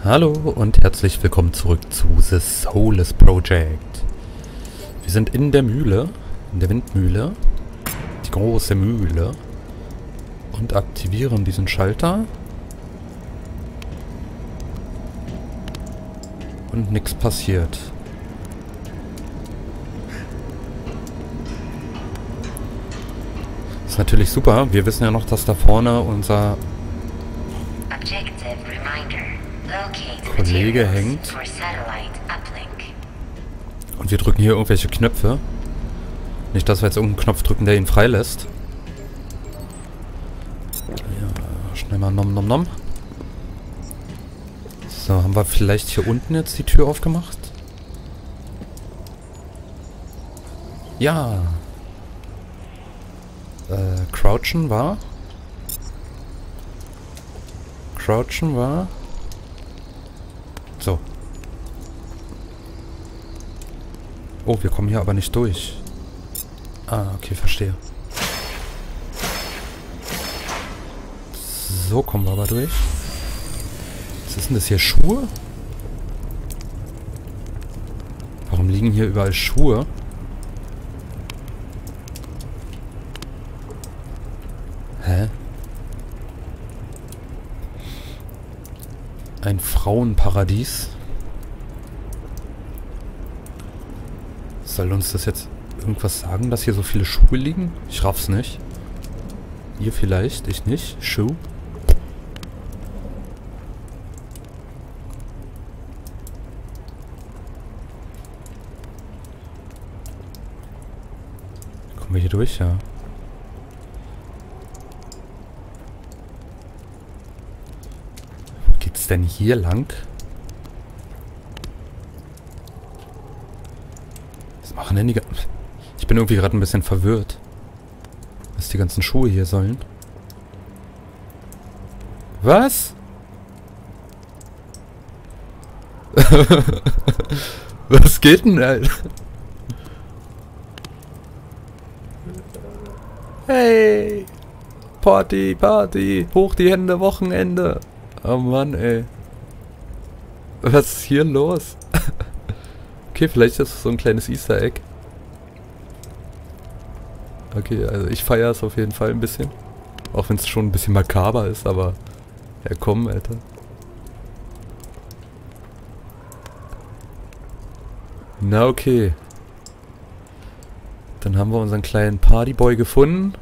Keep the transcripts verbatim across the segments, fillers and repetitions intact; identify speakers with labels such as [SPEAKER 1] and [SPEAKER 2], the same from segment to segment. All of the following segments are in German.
[SPEAKER 1] Hallo und herzlich willkommen zurück zu The Soulless Project. Wir sind in der Mühle, in der Windmühle, die große Mühle, und aktivieren diesen Schalter. Und nichts passiert. Das ist natürlich super. Wir wissen ja noch, dass da vorne unser Kollege hängt. Und wir drücken hier irgendwelche Knöpfe. Nicht, dass wir jetzt irgendeinen Knopf drücken, der ihn freilässt. Ja, schnell mal nom nom nom. So, haben wir vielleicht hier unten jetzt die Tür aufgemacht? Ja. Äh, crouchen war? Crouchen war? So. Oh, wir kommen hier aber nicht durch. Ah, okay, verstehe. So kommen wir aber durch. Was ist denn das hier? Schuhe? Warum liegen hier überall Schuhe? Hä? Ein Frauenparadies. Soll uns das jetzt irgendwas sagen, dass hier so viele Schuhe liegen? Ich raff's nicht. Ihr vielleicht, ich nicht. Schuh. Kommen wir hier durch, ja. Wo geht's denn hier lang? Was machen denn die... Ich bin irgendwie gerade ein bisschen verwirrt. Was die ganzen Schuhe hier sollen. Was? Was geht denn, Alter? Hey! Party, Party! Hoch die Hände, Wochenende! Oh Mann, ey. Was ist hier los? Okay, vielleicht ist es so ein kleines Easter Egg. Okay, also ich feiere es auf jeden Fall ein bisschen. Auch wenn es schon ein bisschen makaber ist, aber... Ja, komm, Alter. Na, okay. Dann haben wir unseren kleinen Partyboy gefunden.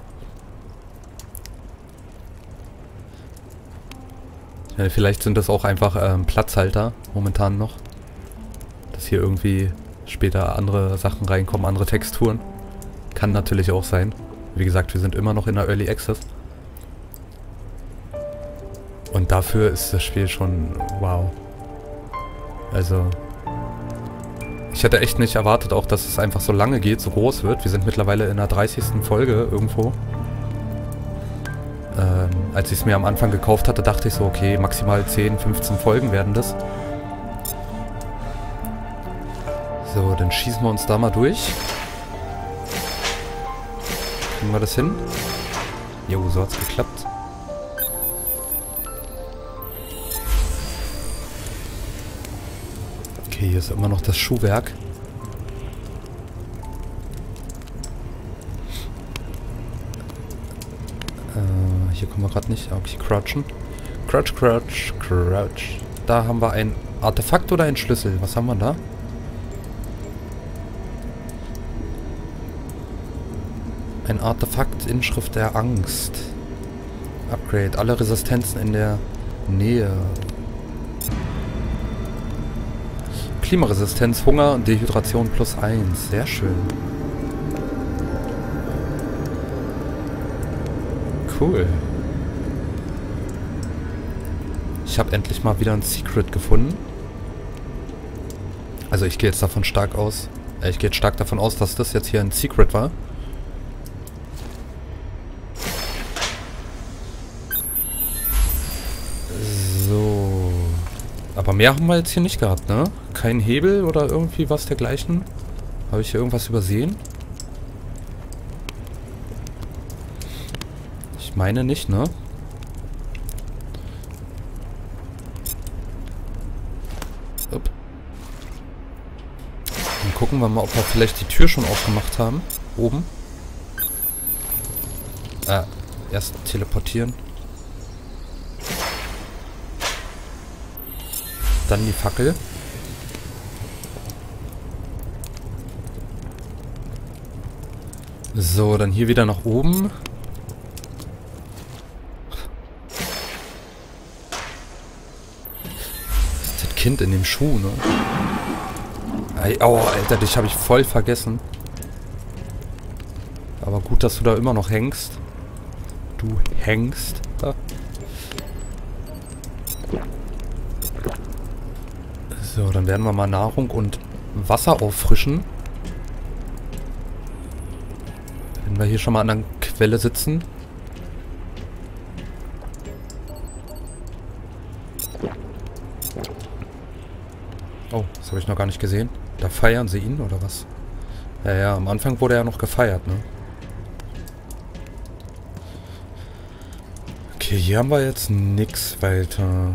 [SPEAKER 1] Ja, vielleicht sind das auch einfach ähm, Platzhalter momentan noch. Dass hier irgendwie später andere Sachen reinkommen, andere Texturen. Kann natürlich auch sein. Wie gesagt, wir sind immer noch in der Early Access. Und dafür ist das Spiel schon wow. Also... Ich hätte echt nicht erwartet auch, dass es einfach so lange geht, so groß wird. Wir sind mittlerweile in der dreißigsten Folge irgendwo. Ähm, als ich es mir am Anfang gekauft hatte, dachte ich so, okay, maximal zehn, fünfzehn Folgen werden das. So, dann schießen wir uns da mal durch. Kriegen wir das hin? Jo, so hat's geklappt. Okay, hier ist immer noch das Schuhwerk. Äh, hier kommen wir gerade nicht. Okay, crouchen. Crouch, crouch, crouch. Da haben wir ein Artefakt oder ein Schlüssel. Was haben wir da? Ein Artefakt, Inschrift der Angst. Upgrade. Alle Resistenzen in der Nähe. Klimaresistenz, Hunger und Dehydration plus eins. Sehr schön. Cool. Ich habe endlich mal wieder ein Secret gefunden. Also ich gehe jetzt davon stark aus. Äh, ich gehe jetzt stark davon aus, dass das jetzt hier ein Secret war. So. Aber mehr haben wir jetzt hier nicht gehabt, ne? Kein Hebel oder irgendwie was dergleichen. Habe ich hier irgendwas übersehen? Ich meine nicht, ne? gucken wir mal, ob wir vielleicht die Tür schon aufgemacht haben. Oben. Ah, erst teleportieren. Dann die Fackel. So, dann hier wieder nach oben. Das ist das Kind in dem Schuh, ne? Oh, Alter, dich habe ich voll vergessen. Aber gut, dass du da immer noch hängst. Du hängst. Ah. So, dann werden wir mal Nahrung und Wasser auffrischen. Wenn wir hier schon mal an der Quelle sitzen. Oh, das habe ich noch gar nicht gesehen. Da feiern sie ihn, oder was? Ja, ja, am Anfang wurde er ja noch gefeiert, ne? Okay, hier haben wir jetzt nichts weiter.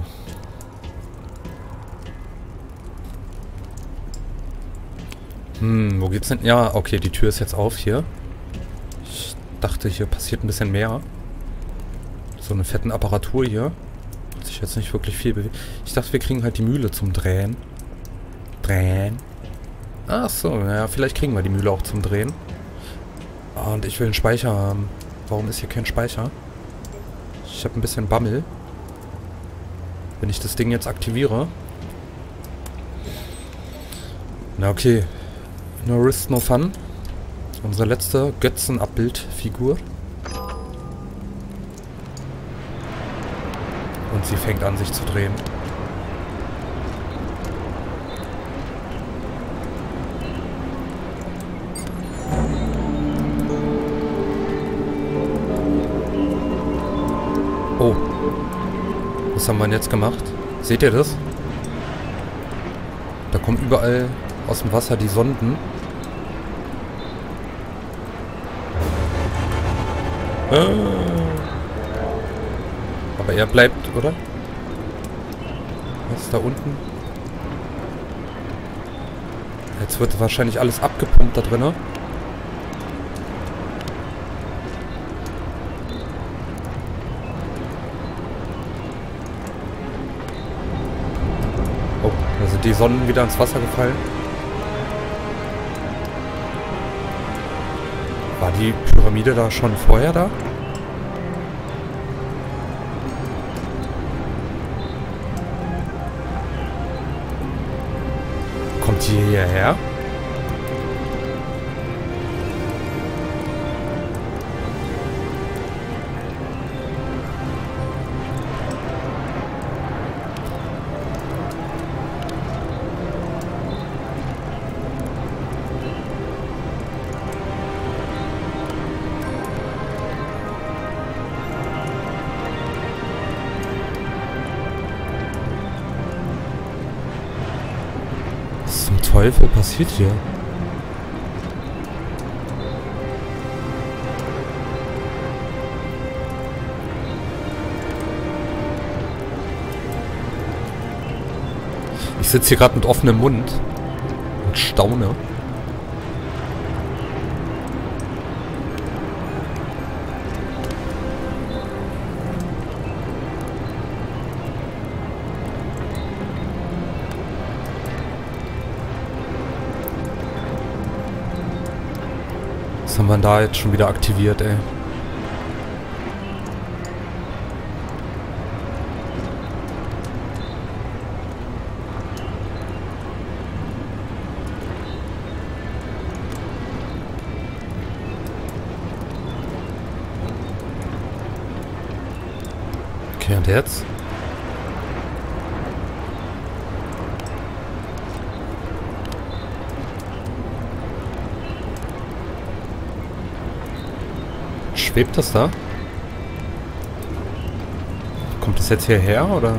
[SPEAKER 1] Hm, wo geht's denn? Ja, okay, die Tür ist jetzt auf hier. Ich dachte, hier passiert ein bisschen mehr. So eine fetten Apparatur hier. Hat sich jetzt nicht wirklich viel bewegt. Ich dachte, wir kriegen halt die Mühle zum Drehen. Drehen. Ach so, ja, vielleicht kriegen wir die Mühle auch zum Drehen. Und ich will einen Speicher haben. Warum ist hier kein Speicher? Ich habe ein bisschen Bammel. Wenn ich das Ding jetzt aktiviere. Na okay. No risk, no fun. Unsere letzte Götzenabbildfigur. Und sie fängt an, sich zu drehen. Oh. Was haben wir denn jetzt gemacht? Seht ihr das? Da kommen überall aus dem Wasser die Sonden. Ah. Aber er bleibt, oder? Was ist da unten? Jetzt wird wahrscheinlich alles abgepumpt da drin. Oh, da sind die Sonnen wieder ins Wasser gefallen. War die Pyramide da schon vorher da? Kommt die hierher? Was zum Teufel passiert hier? Ich sitze hier gerade mit offenem Mund und staune. Was haben wir da jetzt schon wieder aktiviert, ey? Okay, und jetzt? Schwebt das da? Kommt das jetzt hierher, oder?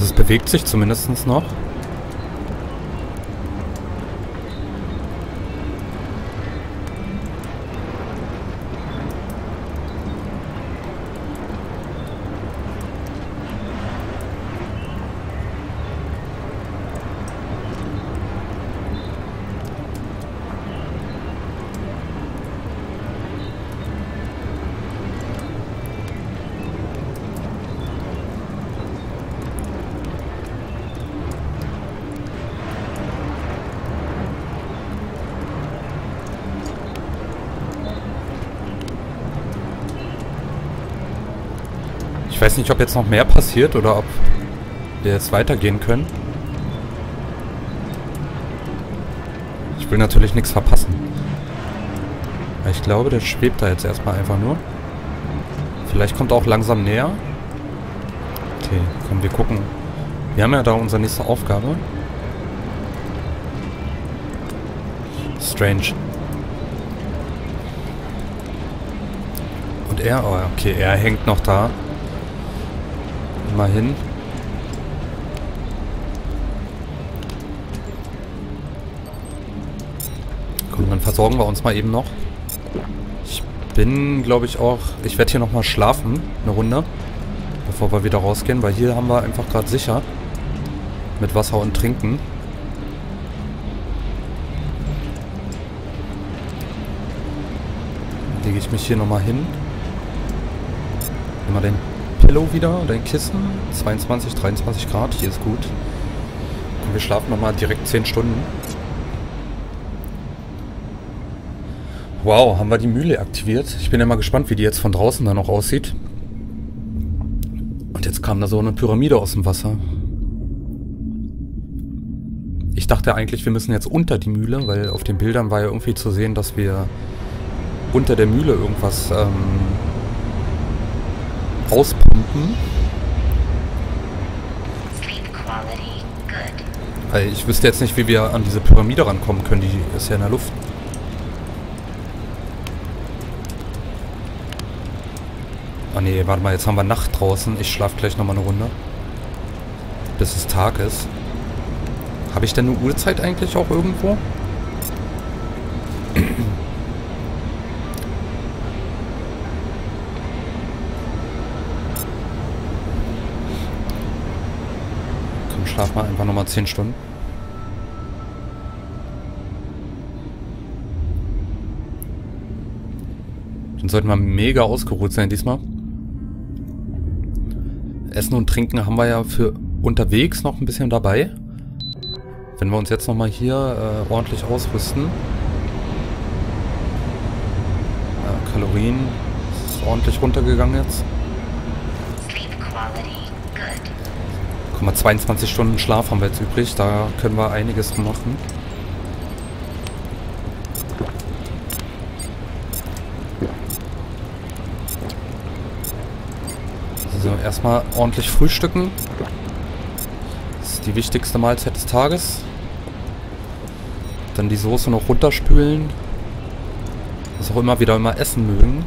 [SPEAKER 1] es bewegt sich zumindest noch. Ich weiß nicht, ob jetzt noch mehr passiert oder ob wir jetzt weitergehen können. Ich will natürlich nichts verpassen. Ich glaube, der schwebt da jetzt erstmal einfach nur. Vielleicht kommt er auch langsam näher. Okay, komm, wir gucken. Wir haben ja da unsere nächste Aufgabe. Strange. Und er, oh, okay, er hängt noch da. Mal hin. Komm, dann versorgen wir uns mal eben noch. Ich bin, glaube ich, auch... Ich werde hier nochmal schlafen, eine Runde, bevor wir wieder rausgehen, weil hier haben wir einfach gerade sicher mit Wasser und Trinken. Dann lege ich mich hier nochmal hin. Immer den Pillow wieder, dein Kissen. zweiundzwanzig, dreiundzwanzig Grad, hier ist gut. Und wir schlafen nochmal direkt zehn Stunden. Wow, haben wir die Mühle aktiviert. Ich bin ja mal gespannt, wie die jetzt von draußen dann noch aussieht. Und jetzt kam da so eine Pyramide aus dem Wasser. Ich dachte eigentlich, wir müssen jetzt unter die Mühle, weil auf den Bildern war ja irgendwie zu sehen, dass wir unter der Mühle irgendwas ähm, auspumpen. Weil ich wüsste jetzt nicht, wie wir an diese Pyramide rankommen können. Die ist ja in der Luft. Ah nee, warte mal, jetzt haben wir Nacht draußen. Ich schlafe gleich nochmal eine Runde. Bis es Tag ist. Habe ich denn eine Uhrzeit eigentlich auch irgendwo? Schlaf mal einfach nochmal zehn Stunden. Dann sollten wir mega ausgeruht sein diesmal. Essen und Trinken haben wir ja für unterwegs noch ein bisschen dabei. Wenn wir uns jetzt nochmal hier äh, ordentlich ausrüsten. Ja, Kalorien ist ordentlich runtergegangen jetzt. Guck mal, zweiundzwanzig Stunden Schlaf haben wir jetzt übrig. Da können wir einiges machen. Also erstmal ordentlich frühstücken. Das ist die wichtigste Mahlzeit des Tages. Dann die Soße noch runterspülen. Was auch immer wieder immer essen mögen.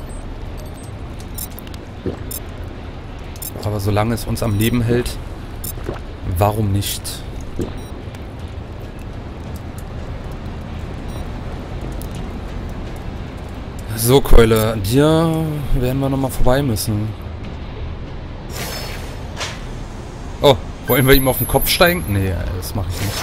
[SPEAKER 1] Aber solange es uns am Leben hält, warum nicht? So, Keule, dir werden wir nochmal vorbei müssen. Oh, wollen wir ihm auf den Kopf steigen? Nee, das mache ich nicht.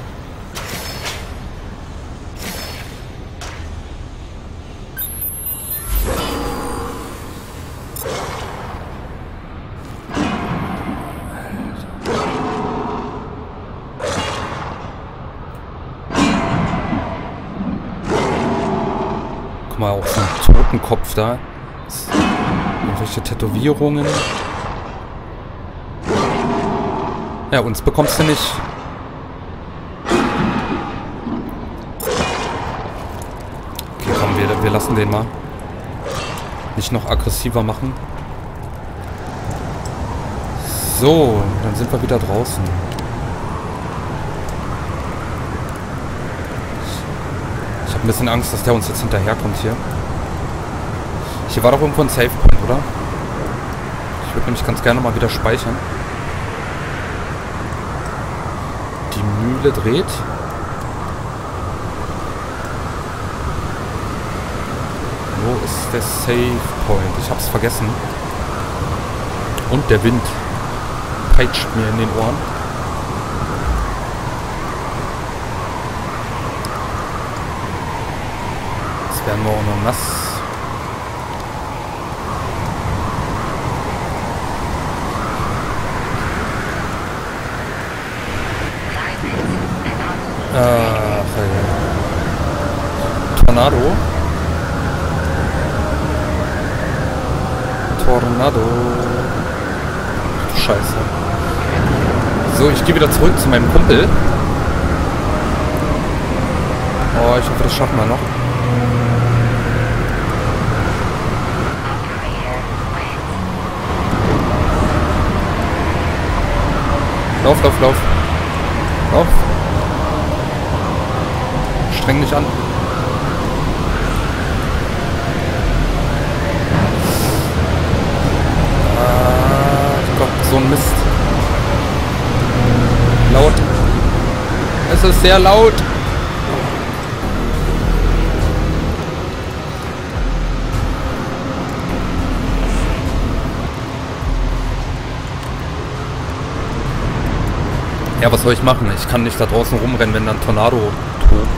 [SPEAKER 1] Mal auch so einen Totenkopf da. Irgendwelche Tätowierungen. Ja, uns bekommst du nicht. Okay, komm, wir, wir lassen den mal. Nicht noch aggressiver machen. So, dann sind wir wieder draußen. Ich habe ein bisschen Angst, dass der uns jetzt hinterherkommt hier. Hier war doch irgendwo ein Safe Point, oder? Ich würde nämlich ganz gerne mal wieder speichern. Mühle dreht. Wo ist der Save Point? Ich hab's vergessen. Und der Wind peitscht mir in den Ohren. Jetzt werden wir auch noch nass. Ach, ey. Tornado. Tornado. Scheiße. So, ich gehe wieder zurück zu meinem Kumpel. Oh, ich hoffe, das schaffen wir noch. Lauf, lauf, lauf. Lauf. Streng dich an. Ah, Gott, so ein Mist. Laut. Es ist sehr laut. Ja, was soll ich machen? Ich kann nicht da draußen rumrennen, wenn dann Tornado tobt.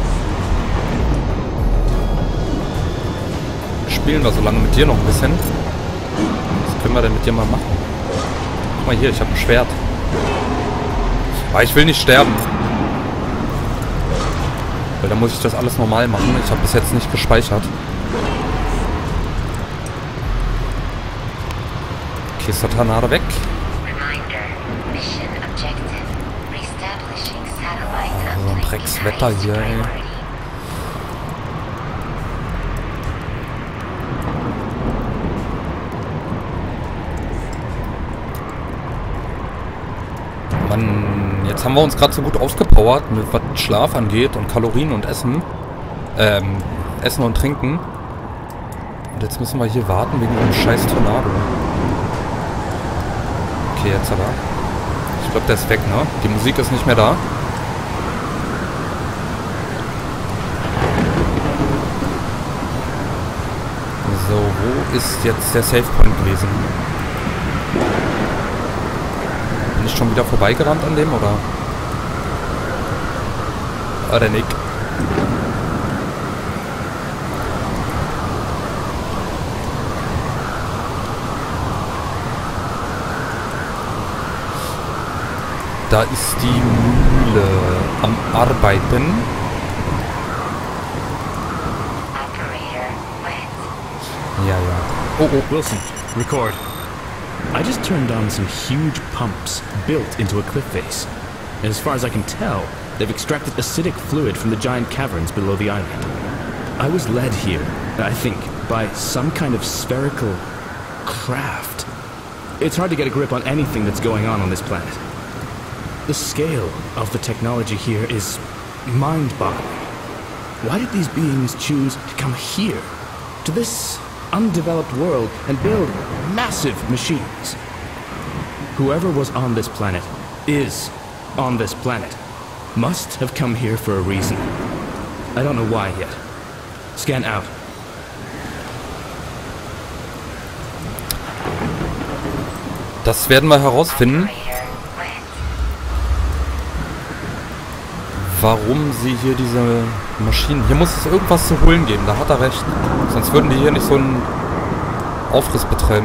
[SPEAKER 1] Spielen wir so lange mit dir noch ein bisschen. Was können wir denn mit dir mal machen? Guck mal hier, ich habe ein Schwert. Aber ich will nicht sterben. Weil dann muss ich das alles normal machen. Ich habe bis jetzt nicht gespeichert. Okay, ist der Tornado weg. So ein Dreckswetter hier, ey. Mann, jetzt haben wir uns gerade so gut ausgepowert, mit was Schlaf angeht und Kalorien und Essen. Ähm, Essen und Trinken. Und jetzt müssen wir hier warten wegen einem scheiß Tornado. Okay, jetzt aber. Ich glaube, der ist weg, ne? Die Musik ist nicht mehr da. So, wo ist jetzt der Save Point gewesen? Bin ich schon wieder vorbeigerannt an dem, oder? Ah, der Nick. Da ist die Mühle am Arbeiten. Ja, ja.
[SPEAKER 2] Oh, oh. Wilson, record. I just turned on some huge pumps built into a cliff face. And as far as I can tell, they've extracted acidic fluid from the giant caverns below the island. I was led here, I think, by some kind of spherical craft. It's hard to get a grip on anything that's going on on this planet. The scale of the technology here is mind-boggling. Why did these beings choose to come here, to this undeveloped world, and build massive machines? Whoever was on this planet is on this planet. Must have come here for a reason. I don't know why yet. Scan out.
[SPEAKER 1] Das werden wir herausfinden. Warum sie hier diese Maschinen... Hier muss es irgendwas zu holen geben, da hat er recht. Sonst würden die hier nicht so einen Aufriss betreiben.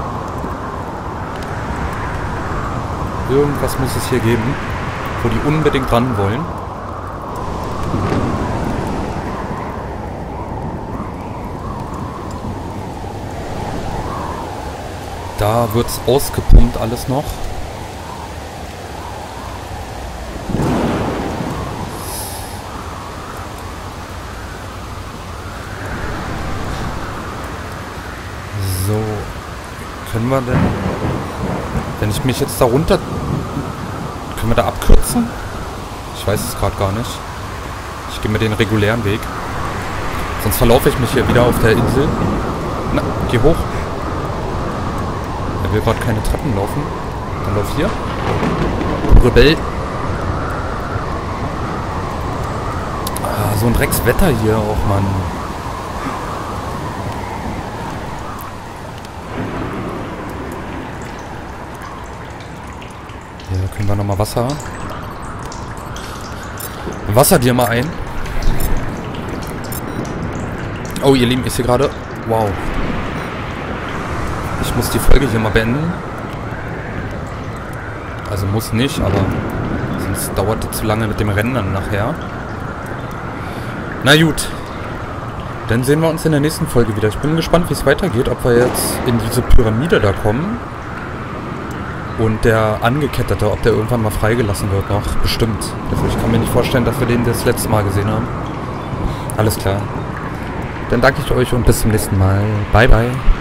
[SPEAKER 1] Irgendwas muss es hier geben, wo die unbedingt ran wollen. Da wird's ausgepumpt alles noch. So, können wir denn, wenn ich mich jetzt da runter, können wir da abkürzen? Ich weiß es gerade gar nicht. Ich gehe mir den regulären Weg. Sonst verlaufe ich mich hier wieder auf der Insel. Na, geh hoch. Er will gerade keine Treppen laufen. Dann lauf hier. Rebell. so ein Dreckswetter hier auch, Mann. Hier können wir nochmal Wasser. Wasser dir mal ein. Oh, ihr Lieben, ich sehe gerade... Wow. Ich muss die Folge hier mal beenden. Also muss nicht, aber sonst dauert es zu lange mit dem Rennen dann nachher. Na gut. Dann sehen wir uns in der nächsten Folge wieder. Ich bin gespannt, wie es weitergeht, ob wir jetzt in diese Pyramide da kommen. Und der Angekettete, ob der irgendwann mal freigelassen wird noch. Bestimmt. Also ich kann mir nicht vorstellen, dass wir den das letzte Mal gesehen haben. Alles klar. Dann danke ich euch und bis zum nächsten Mal. Bye, bye.